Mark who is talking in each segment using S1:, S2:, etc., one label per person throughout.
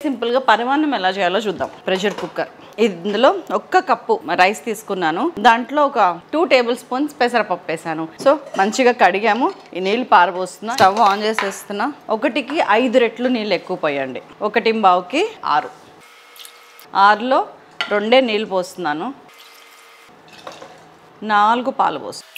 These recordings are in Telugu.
S1: సింపుల్గా పరిమాణం ఎలా చేయాలో చూద్దాం. ప్రెషర్ కుక్కర్, ఇందులో 1 కప్పు రైస్ తీసుకున్నాను. దాంట్లో ఒక 2 టేబుల్ స్పూన్స్ పెసరపప్పు వేసాను. సో మంచిగా కడిగాము. ఈ నీళ్ళు పారబోస్తున్నా. Stove on చేసేస్తున్నా. 1కి 5 రెట్లు నీళ్ళు ఎక్కువ పోయండి. 1:15కి 6. 6లో 2 నీళ్ళు పోస్తున్నాను. 4 పాలు పోస్తాను.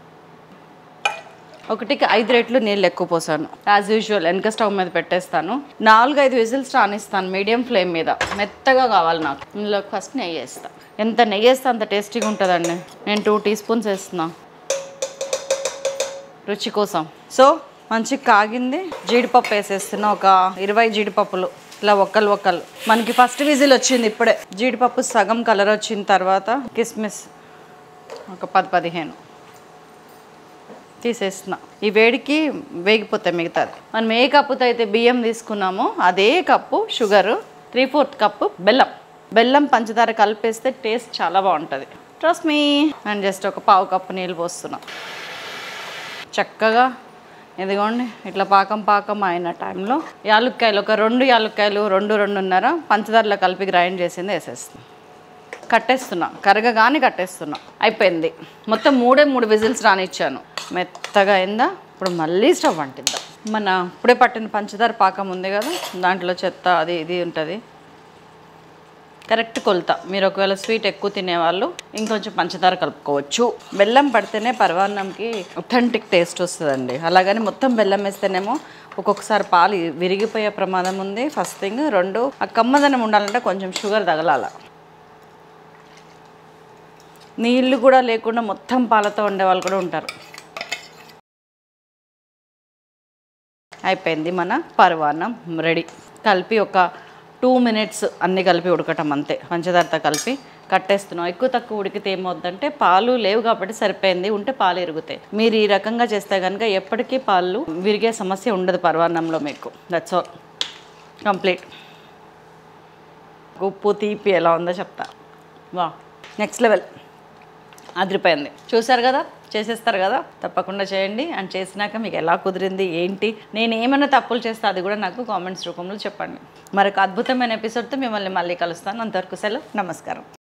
S1: 1కి 5 రెట్లు నీళ్ళు ఎక్కువ పోసాను. యాజ్ యూజువల్ వెనక స్టవ్ మీద పెట్టేస్తాను. 4-5 విజిల్స్ రానిస్తాను మీడియం ఫ్లేమ్ మీద. మెత్తగా కావాలి నాకు. ఇందులో ఫస్ట్ నెయ్యి వేస్తాను. ఎంత నెయ్యి వేస్తే అంత టేస్టీగా ఉంటుందండి. నేను 2 టీ స్పూన్స్ వేస్తున్నా రుచి కోసం. సో మంచిగా కాగింది. జీడిపప్పు వేసేస్తున్నా. ఒక 20 జీడిపప్పులు ఇలా ఒక్కలు. మనకి ఫస్ట్ విజిల్ వచ్చింది ఇప్పుడే. జీడిపప్పు సగం కలర్ వచ్చిన తర్వాత కిస్మిస్ ఒక 10-15 తీసేస్తున్నా. ఈ వేడికి వేగిపోతాయి మిగతాది. మనం ఏ కప్పుతో అయితే బియ్యం తీసుకున్నామో అదే కప్పు షుగరు, 3/4 కప్పు బెల్లం పంచదార కలిపేస్తే టేస్ట్ చాలా బాగుంటుంది. Trust me. అండ్ జస్ట్ ఒక 1/2 కప్పు నీళ్ళు పోస్తున్నా. చక్కగా ఇదిగోండి ఇట్లా పాకం అయిన టైంలో యాలుక్కాయలు ఒక 2 యాలుక్కాయలు 2-2.5 పంచదారలో కలిపి గ్రైండ్ చేసింది వేసేస్తున్నా. కట్టేస్తున్నా. కరగగానే కట్టేస్తున్నా. అయిపోయింది. మొత్తం 3 విజిల్స్ రానిచ్చాను. మెత్తగా అయిందా. ఇప్పుడు మళ్ళీ స్టవ్ అంటిద్దాం. మన ఇప్పుడే పట్టిన పంచదార పాకం ఉంది కదా, దాంట్లో చెత్త అది ఇది ఉంటుంది. కరెక్ట్ కొలత. మీరు ఒకవేళ స్వీట్ ఎక్కువ తినేవాళ్ళు ఇంకొంచెం పంచదార కలుపుకోవచ్చు. బెల్లం పడితేనే పరమాన్నంకి అథెంటిక్ టేస్ట్ వస్తుందండి. అలాగని మొత్తం బెల్లం వేస్తేనేమో ఒక్కొక్కసారి పాలు విరిగిపోయే ప్రమాదం ఉంది. First thing. 2 ఆ కమ్మదనం ఉండాలంటే కొంచెం షుగర్ తగలాల. నీళ్ళు కూడా లేకుండా మొత్తం పాలతో ఉండేవాళ్ళు కూడా ఉంటారు. అయిపోయింది. మన పరమాన్నం రెడీ. కలిపి ఒక 2 మినిట్స్ అన్నీ కలిపి ఉడకటం అంతే. పంచదారతో కలిపి కట్టేస్తున్నాం. ఎక్కువ తక్కువ ఉడికితే ఏమవుద్దంటే పాలు లేవు కాబట్టి సరిపోయింది. ఉంటే పాలు ఇరుగుతాయి. మీరు ఈ రకంగా చేస్తే కనుక ఎప్పటికీ పాలు విరిగే సమస్య ఉండదు పరమాన్నంలో మీకు. That's all. కంప్లీట్. ఉప్పు తీపి ఎలా ఉందో చెప్తా. వా, నెక్స్ట్ లెవెల్. అదిరిపోయింది. చూసారు కదా, చేసేస్తారు కదా, తప్పకుండా చేయండి. అండ్ చేసినాక మీకు ఎలా కుదిరింది ఏంటి, నేను ఏమైనా తప్పులు చేస్తే అది కూడా నాకు కామెంట్స్ రూపంలో చెప్పండి. మరొక అద్భుతమైన ఎపిసోడ్తో మిమ్మల్ని మళ్ళీ కలుస్తాను. అంతవరకు సెలవు. నమస్కారం.